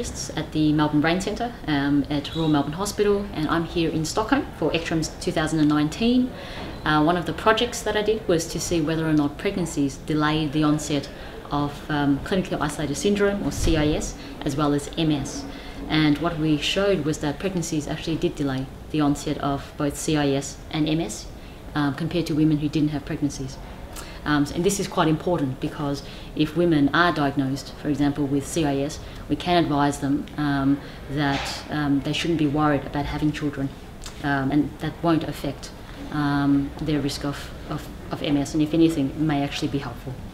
neurologists at the Melbourne Brain Centre at Royal Melbourne Hospital, and I'm here in Stockholm for ECTRIMS 2019. One of the projects that I did was to see whether or not pregnancies delay the onset of clinically isolated syndrome, or CIS, as well as MS. And what we showed was that pregnancies actually did delay the onset of both CIS and MS compared to women who didn't have pregnancies. And this is quite important because if women are diagnosed, for example, with CIS, we can advise them that they shouldn't be worried about having children, and that won't affect their risk of MS, and if anything, it may actually be helpful.